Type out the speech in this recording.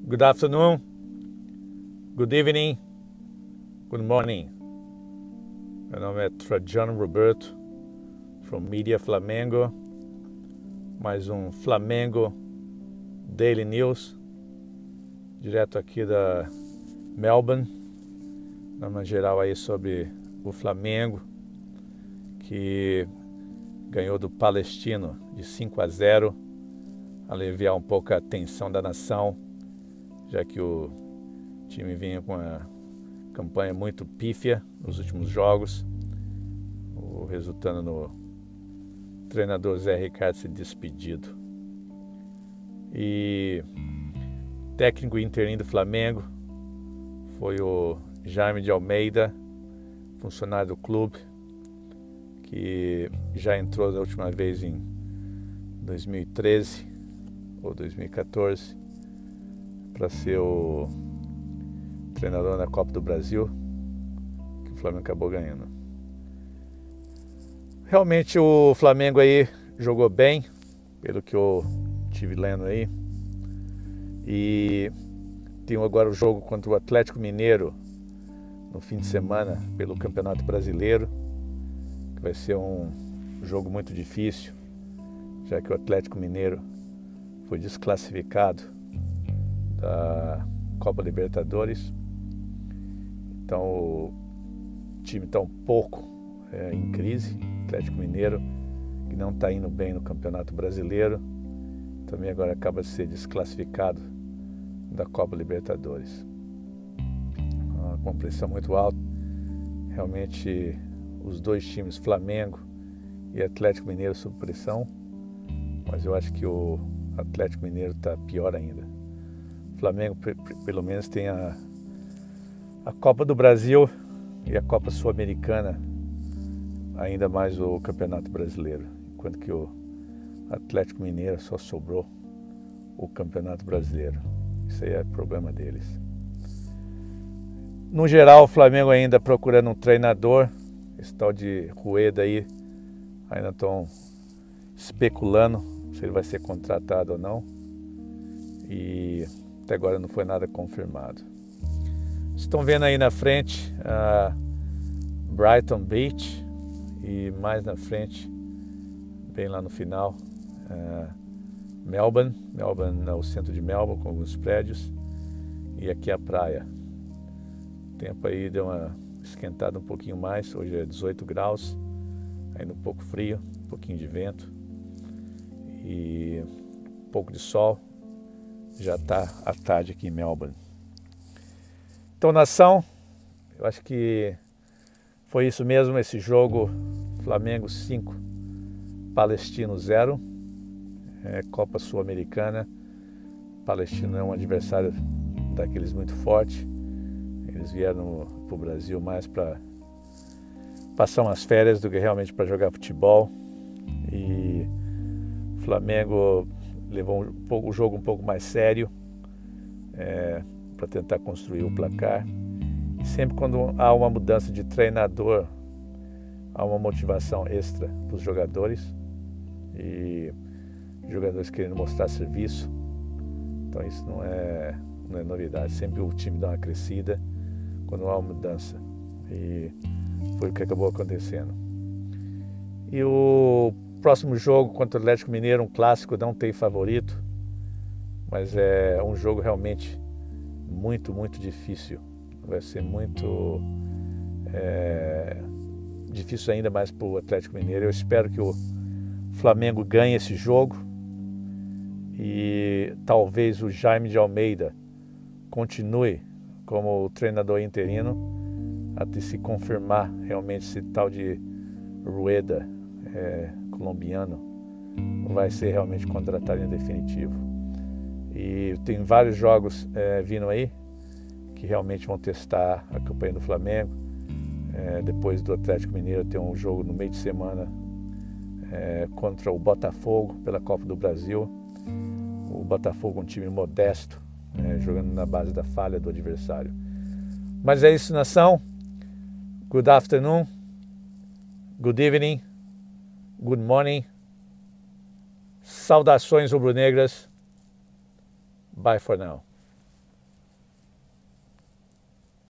Good afternoon, good evening, good morning. Meu nome é Trajano Roberto, from Media Flamengo. Mais um Flamengo Daily News, direto aqui da Melbourne, numa geral aí sobre o Flamengo, que ganhou do Palestino de 5-0, aliviar um pouco a tensão da nação, já que o time vinha com uma campanha muito pífia nos últimos jogos, resultando no treinador Zé Ricardo ser despedido. E técnico interino do Flamengo foi o Jaime de Almeida, funcionário do clube, que já entrou da última vez em 2013 ou 2014 para ser o treinador na Copa do Brasil, que o Flamengo acabou ganhando. Realmente o Flamengo aí jogou bem, pelo que eu tive lendo aí, e tem agora o jogo contra o Atlético Mineiro no fim de semana pelo Campeonato Brasileiro, que vai ser um jogo muito difícil, já que o Atlético Mineiro foi desclassificado da Copa Libertadores. Então o time está um pouco em crise. O Atlético Mineiro, que não está indo bem no Campeonato Brasileiro, também agora acaba de ser desclassificado da Copa Libertadores. Com pressão muito alta. Realmente os dois times, Flamengo e Atlético Mineiro, sob pressão, mas eu acho que o Atlético Mineiro está pior ainda. O Flamengo pelo menos tem a Copa do Brasil e a Copa Sul-Americana, ainda mais o Campeonato Brasileiro, enquanto que o Atlético Mineiro só sobrou o Campeonato Brasileiro. Isso aí é problema deles. No geral, o Flamengo ainda procurando um treinador. Esse tal de Rueda aí, ainda estão especulando se ele vai ser contratado ou não, e até agora não foi nada confirmado. Estão vendo aí na frente Brighton Beach, e mais na frente, bem lá no final, Melbourne é o centro de Melbourne, com alguns prédios, e aqui a praia. O tempo aí deu uma esquentada um pouquinho mais, hoje é 18 graus, ainda um pouco frio, um pouquinho de vento e um pouco de sol. Já está à tarde aqui em Melbourne. Então, nação, eu acho que foi isso mesmo, esse jogo. Flamengo 5, Palestino 0, Copa Sul-Americana. Palestino é um adversário daqueles muito forte. Eles vieram para o Brasil mais para passar umas férias do que realmente para jogar futebol. E o Flamengo levou o jogo um pouco mais sério, para tentar construir o placar. E sempre quando há uma mudança de treinador, há uma motivação extra para os jogadores, e jogadores querendo mostrar serviço. Então isso não é novidade. Sempre o time dá uma crescida quando há uma mudança, e foi o que acabou acontecendo. E o próximo jogo contra o Atlético Mineiro, um clássico, não tem favorito, mas é um jogo realmente muito, muito difícil. Vai ser muito difícil ainda mais para o Atlético Mineiro. Eu espero que o Flamengo ganhe esse jogo, e talvez o Jaime de Almeida continue como treinador interino até se confirmar realmente se tal de Rueda, colombiano, vai ser realmente contratado em definitivo. E tem vários jogos vindo aí que realmente vão testar a campanha do Flamengo. Depois do Atlético Mineiro tem um jogo no meio de semana contra o Botafogo pela Copa do Brasil. O Botafogo é um time modesto, jogando na base da falha do adversário. Mas é isso, nação. Good afternoon, good evening, good morning. Saudações rubro-negras. Bye for now.